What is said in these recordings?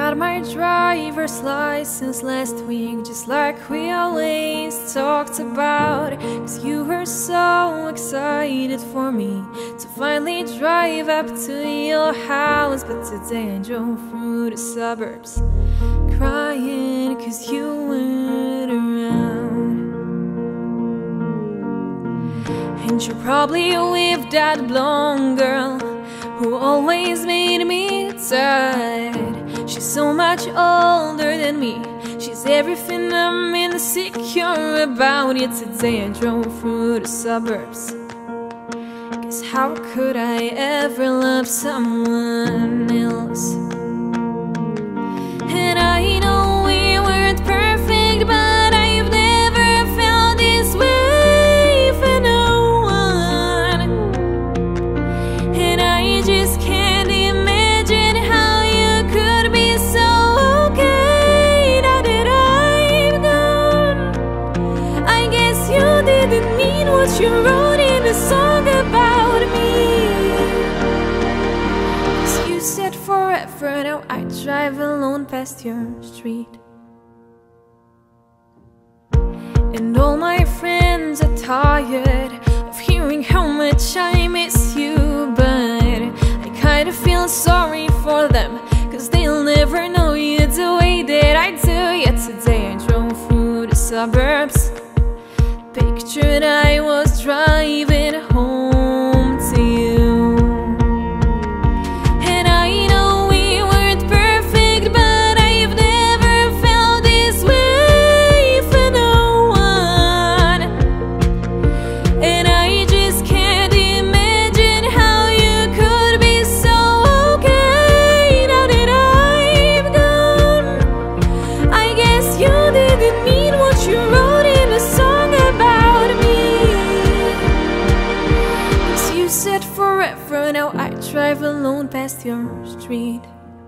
got my driver's license last week, just like we always talked about. 'Cause you were so excited for me to finally drive up to your house. But today I drove through the suburbs crying 'cause you weren't around. And you're probably with that blonde girl who always made me tired. She's so much older than me, she's everything I'm insecure about. Yet today I drove through the suburbs, 'cause how could I ever love someone else? And I know we weren't perfect, but I've never felt this way for no one. And I just can't imagine how you could be so okay now that I'm gone. I guess you didn't mean what you wrote in the song about me. 'Cause you said forever, now I drive alone past your street. And all my friends are tired of hearing how much I miss you, but I kinda feel sorry for them, 'cause they'll never know you the way that I do. Yet today I drove through the suburbs, pictured I was driving home to you. And I know we weren't perfect, but I've never felt this way for no one. And I just can't imagine how you could be so okay now that I'm gone. I guess you didn't mean what you wrote in a song about me. 'Cause you said forever, now I drive alone past your street.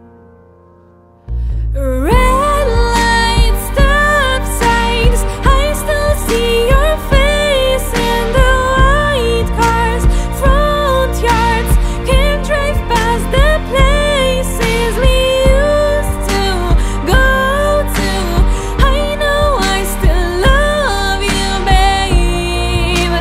Red lights, stop signs, I still see your face in the white cars, front yards, can't drive past the places we used to go to. I know I still love you, babe.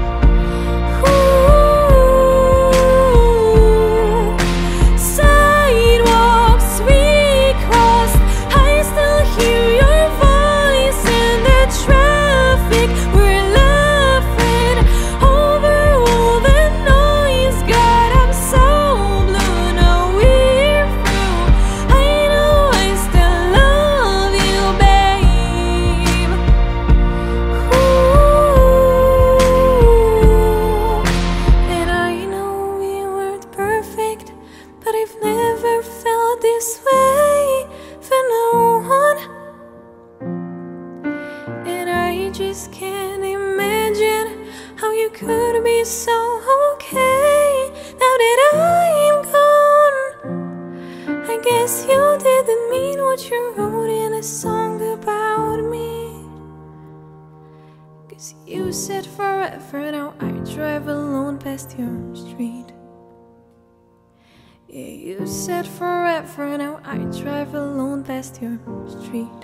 Ooh. Sidewalks we crossed, I still hear your voice in the traffic. We're laughing over all the noise. God, I'm so blue, now we're through. I know I still love you, babe. Ooh. And I know we weren't perfect, but I've never felt this way for no one. And I just can't imagine how you could be so okay now that I'm gone. I guess you didn't mean what you wrote in a song about me. 'Cause you said forever, now I drive alone past your street. Yeah, you said forever, now I drive alone past your street.